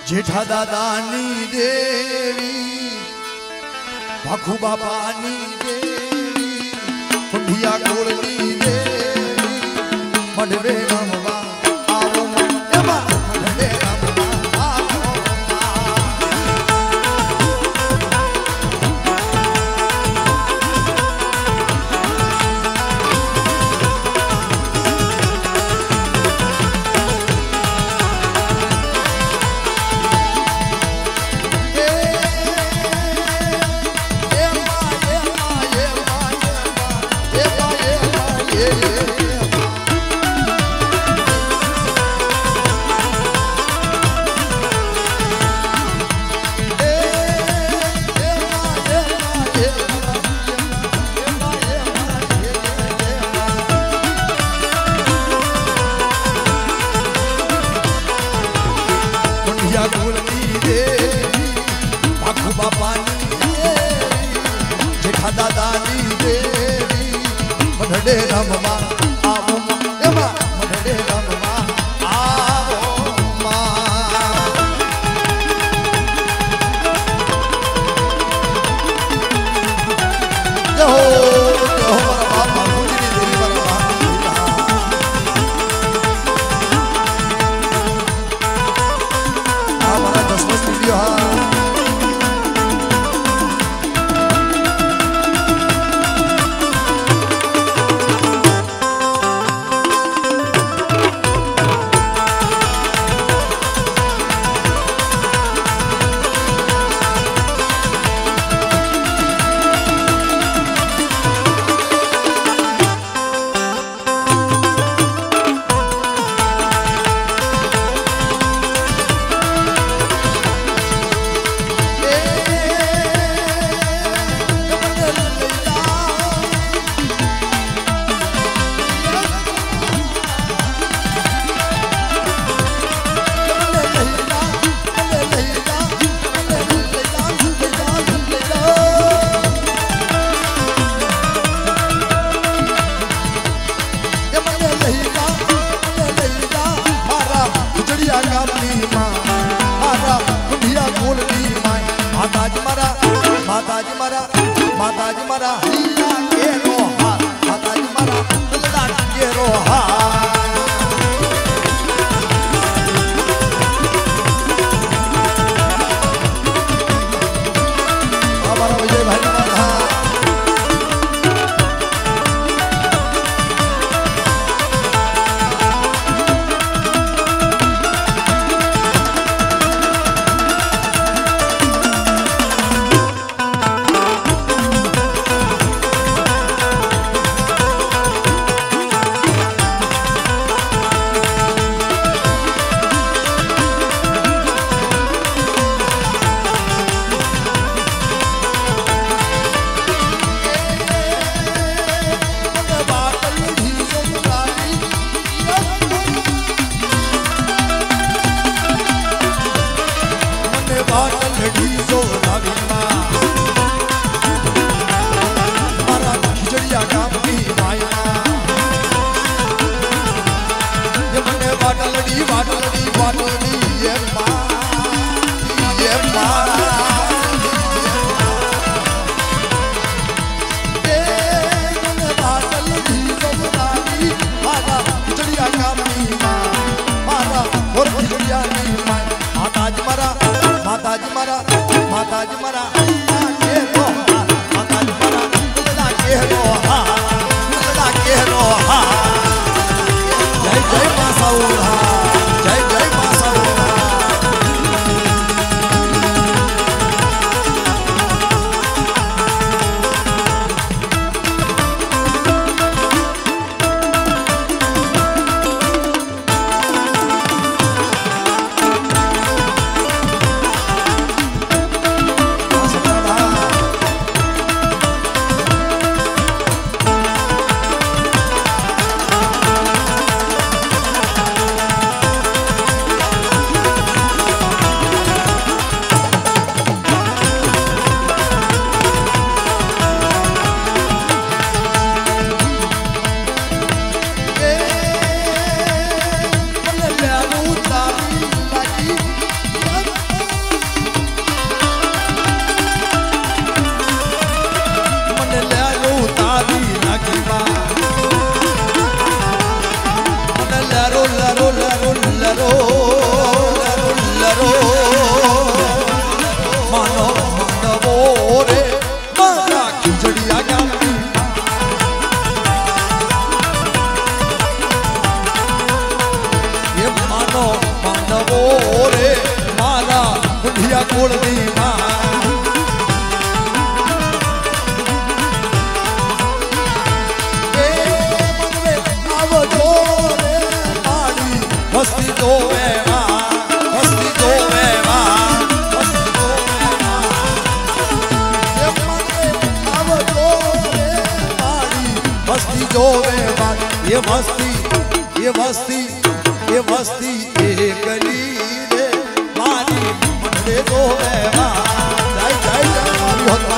जेठा दादानी देवी भाखू बापानी देवी कुंडिया गोलनी देवी मंडवे रमवा आओ एमा मंडवे रमवा आओ दादानी देवी मंडे रमवा आओ एमा मंडे रमवा आओ जो बाबा मुझे देवी बरवा हमारा 10 स्टूडियो माताजी मरा हिया के रोहा माताजी मरा लड़ा के रोहा हमारा विजय भाई मरा माताजी मरा माताजी मरा के रोहा माताजी मरा लड़ा के रोहा लड़ा के रोहा जय जय मां साउहा जय जय मां साउहा मारा कुल दी मां मस्ती जोवे मां मस्ती जोवे मां मस्ती जोवे मां ये मने आव जोवे मारी मस्ती जोवे मां ये मस्ती ये गली रे मारी मनरे जोवे मां जय जय मारी होता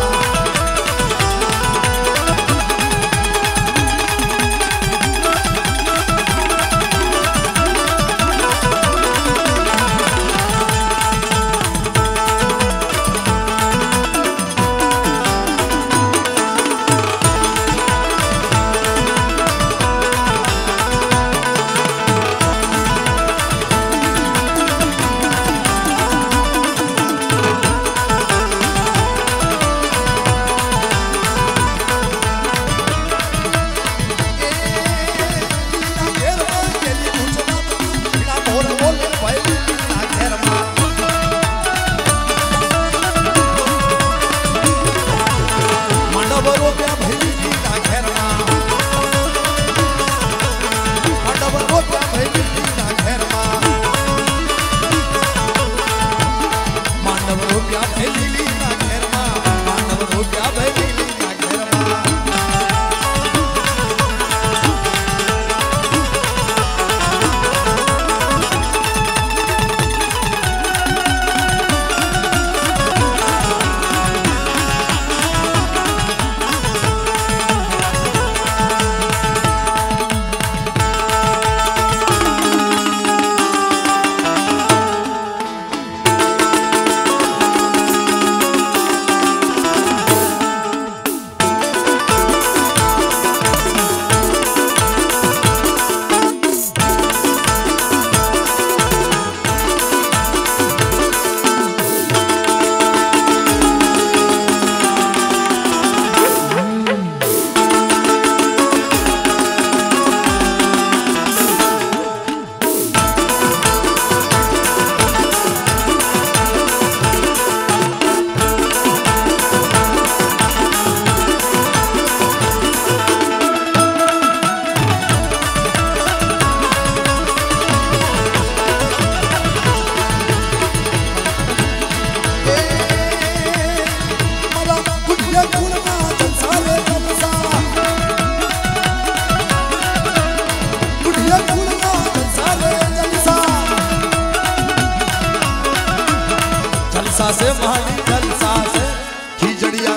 से माली जलसा से खिजड़िया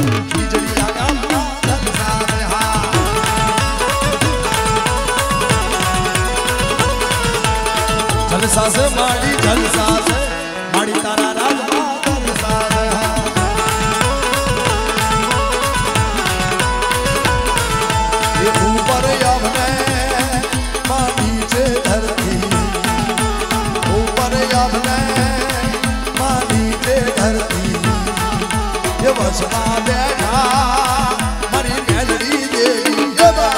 गाता जलसा रे हाँ जलसा से माली तारा राजा जलसा रे हाँ ये ऊपर यमने मां नीचे धरती ऊपर यमने धरती ये बसना बैठा मरी मेलड़ी देवी ये बा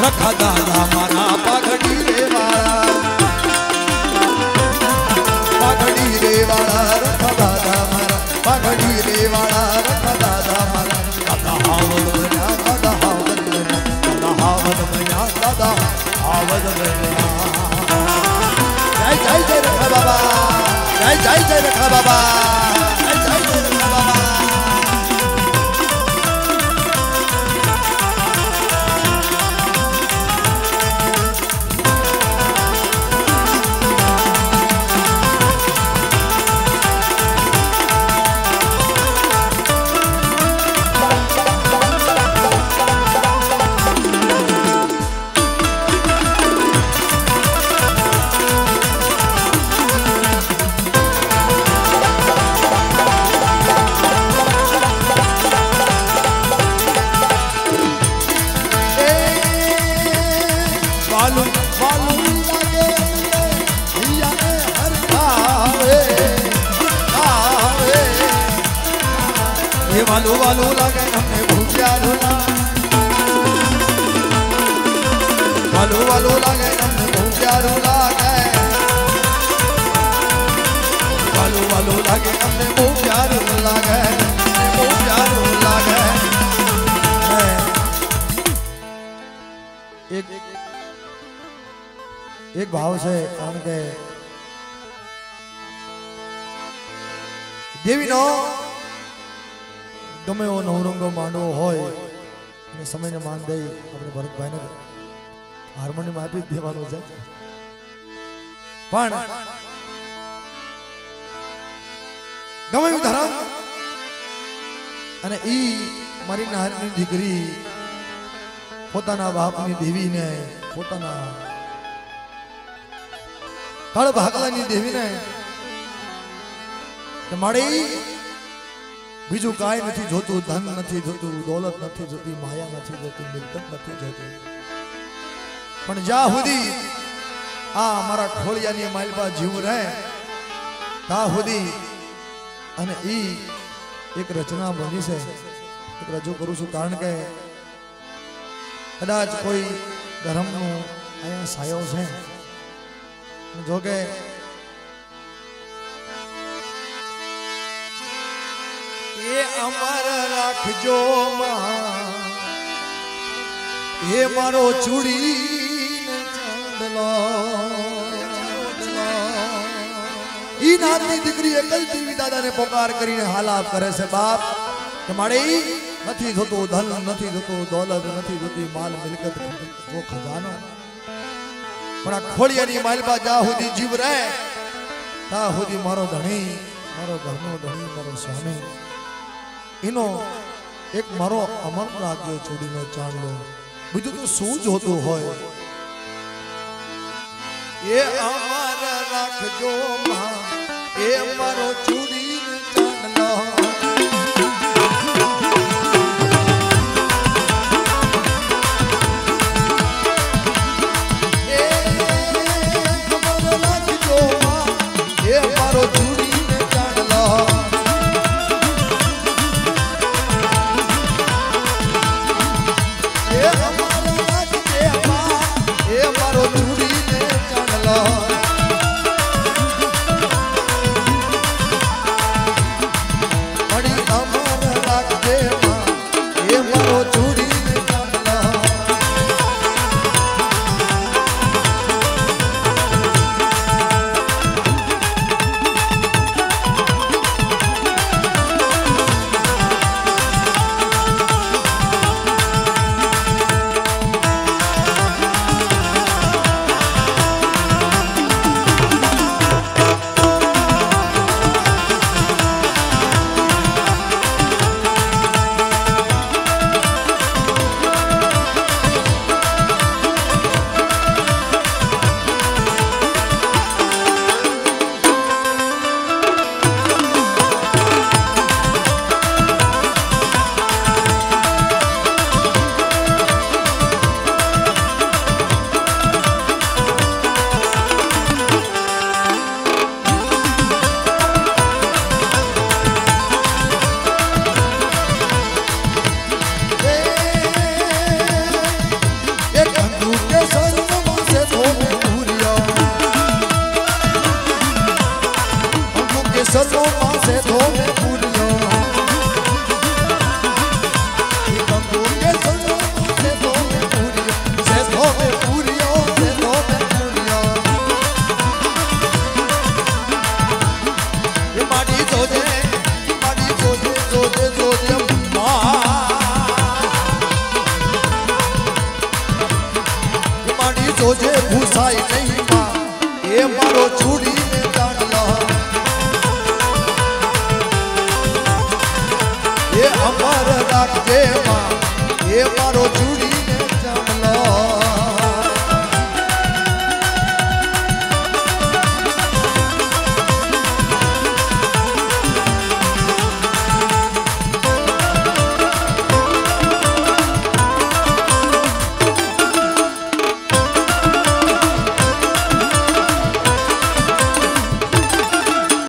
रखा दादा मारा पाघड़ी रे वाला पाघड़ी रे वाला रखा दादा मारा पाघड़ी रे वाला रखा दादा मारा दादा हावद बना दादा हावद बना दादा हावद बना दादा हावद बना जय जय रखा बाबा जय जय रखा बाबा जय जय रखा बाबा वालू वालू लागे हमने भूजा रूला वालू वालू लागे हमने भूजा रूला वालू वालू लागे हमने भूजा रूला भूजा रूला एक भाव से કારણ કે દેવી નો गमे वो नवरंगो मांडवो होय અને સમયને માન દઈ આપણે ભરતભાઈને હાર્મોનિયમ આપી દેવાનો છે પણ ગમે ધરમ અને ઈ મારી નાની દીકરી પોતાના બાપની દેવીને પોતાના કળ ભાગલાની દેવીને કે માડી बीजू काई नहीं जोतु धन नहीं जोतु दौलत नहीं जोती माया नहीं जोती मिलकत नहीं जोती पण जा हुदी आ मारा खोलियानी मालबा जीव रहे ता हुदी अने ई एक रचना बनी से एक रजू करू छू कारण के कदाच कोई धर्म नो आया सायो छे जो के ये अमर राखजो मां ये मारो चूड़ी चांदलो ई नानी दीकरी एकल देवी दादा ने पुकार करीने हालाप करे से बाप के माड़ी નથી જોતો ધન નથી જોતો દौलत નથી જોતી માલ મિલકત वो खजानो પણ આ ખોડિયાની માલબા જા હુદી જીવ રહે તા હુદી મારો ધણી મારો ઘરનો ધણી મારો સ્વામી इनो एक मारो अमर राज्य छोड़ी में चाण लो बीजू तो शू जोतु होय ये अमर राखजो मां ये मारो चूड़ी में चाण लो ये अमर राखजो मां ये मारो चूड़ी में चाण लो થાય નહીં માં એ મારો છોડીને ચાંદલો એ અમર રાખજે